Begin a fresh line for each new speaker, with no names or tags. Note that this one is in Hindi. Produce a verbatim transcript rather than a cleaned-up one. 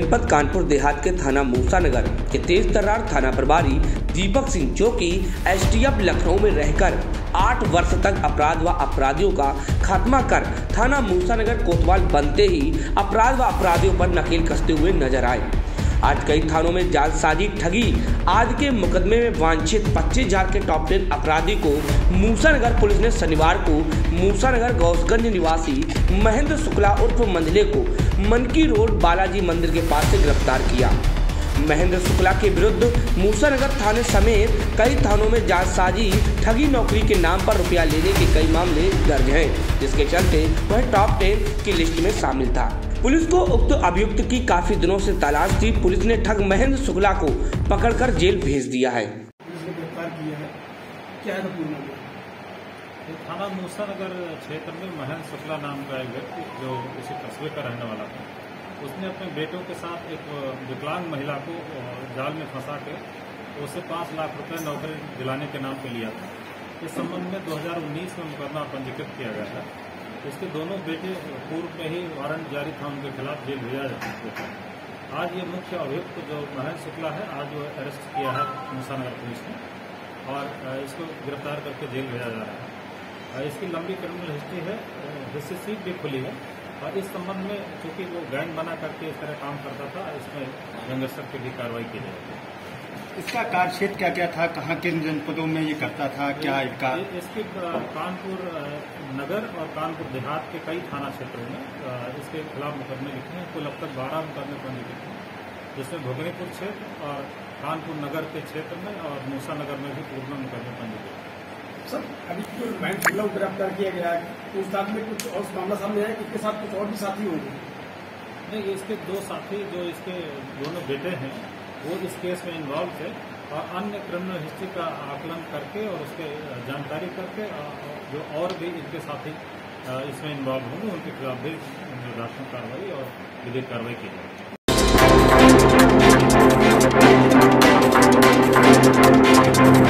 जनपद कानपुर देहात के थाना मूसा नगर के तेज तर्रार थाना प्रभारी दीपक सिंह, जो कि एसटीएफ लखनऊ में रहकर आठ वर्ष तक अपराध व अपराधियों का खात्मा कर थाना मूसा नगर कोतवाल बनते ही अपराध व अपराधियों पर नकेल कसते हुए नजर आए। आज कई थानों में जालसाजी, ठगी आदि के मुकदमे में वांछित पच्चीस हजार के टॉप टेन अपराधी को मूसा नगर पुलिस ने शनिवार को मूसा नगर गौसगंज निवासी महेंद्र शुक्ला उर्फ मंझले को मनकी रोड बालाजी मंदिर के पास से गिरफ्तार किया। महेंद्र शुक्ला के विरुद्ध मूसा नगर थाने समेत कई थानों में जालसाजी, ठगी, नौकरी के नाम पर रुपया लेने के कई मामले दर्ज हैं, जिसके चलते वह टॉप टेन की लिस्ट में शामिल था। पुलिस को उक्त अभियुक्त की काफी दिनों से तलाश थी। पुलिस ने ठग महेंद्र शुक्ला को पकड़कर जेल भेज दिया है।
पुलिस ने गिरफ्तार किया है। क्या है पूर्ण
थाना मूसा नगर क्षेत्र में महेंद्र शुक्ला नाम का एक व्यक्ति जो इसी कस्बे का रहने वाला था, उसने अपने बेटों के साथ एक विकलांग महिला को जाल में फंसा के उससे पाँच लाख रुपए नौकरी दिलाने के नाम पे लिया था। इस संबंध में दो हज़ार उन्नीस में मुकदमा पंजीकृत किया गया था। इसके दोनों बेटे पूर्व में ही वारंट जारी था, उनके खिलाफ जेल भेजा जा चुके थे। आज ये मुख्य अभियुक्त जो महेंद्र शुक्ला है, आज जो अरेस्ट किया है मूसा नगर पुलिस ने और इसको गिरफ्तार करके जेल भेजा जा रहा है। इसकी लंबी क्रिमिनल हिस्ट्री है, जिससे सीट भी खुली है और इस संबंध में चूंकि वो गैंग बना करके इस तरह काम करता था, इसमें गैंगस्टर की भी कार्रवाई की जाएगी।
इसका कार्यक्षेत्र क्या क्या था, कहाँ किन जनपदों में ये करता था, क्या इसका
इसके कानपुर नगर और कानपुर देहात के कई थाना क्षेत्रों में इसके खिलाफ मुकदमे लिखे हैं। कुल अब तक बारह मुकदमे पंजीकृत हैं, जिसमें भोगनीपुर क्षेत्र और कानपुर नगर के क्षेत्र में और मूसा नगर में भी पूर्ण मुकदमे पंजीकृत हैं।
सर, अभी जो महेंद्र शुक्ला को गिरफ्तार किया गया है, पूछताछ में कुछ और मामला सामने आया, इसके साथ कुछ और भी साथी होंगे?
नहीं, इसके दो साथी जो इसके दोनों बेटे हैं वो इस केस में इन्वॉल्व थे और अन्य क्रिमिनल हिस्ट्री का आकलन करके और उसके जानकारी करके जो और भी इनके साथी इसमें इन्वॉल्व होंगे, उनके खिलाफ भी निर्दाक्षिण्य कार्रवाई और विधिक कार्रवाई की जाएगी।